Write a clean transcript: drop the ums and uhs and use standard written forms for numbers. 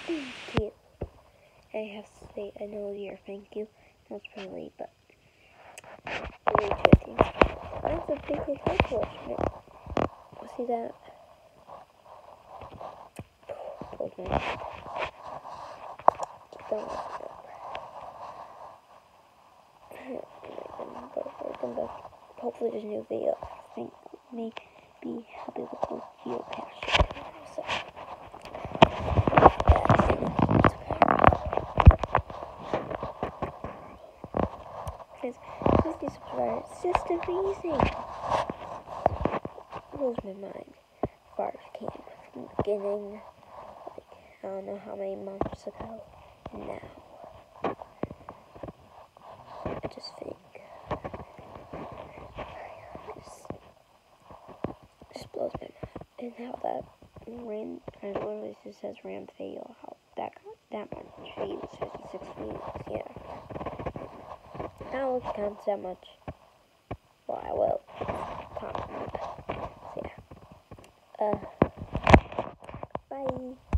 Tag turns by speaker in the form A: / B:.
A: Thank you. I have to say, I know your thank you. That was pretty late, but really to a team. That's a big accomplishment. See that? Okay. Don't welcome back. Hopefully this new video, I think, may be helping with the geocaching. So, because 50 subscribers, it's just amazing. It blows my mind. Far as came from the beginning, like, I don't know how many months ago, now. I just think, just blows my mind. And how that ran, I literally just says ran fail, how that got that much views, 56 views, yeah. I don't look counts that much. Well, I will comment. So, yeah. Bye.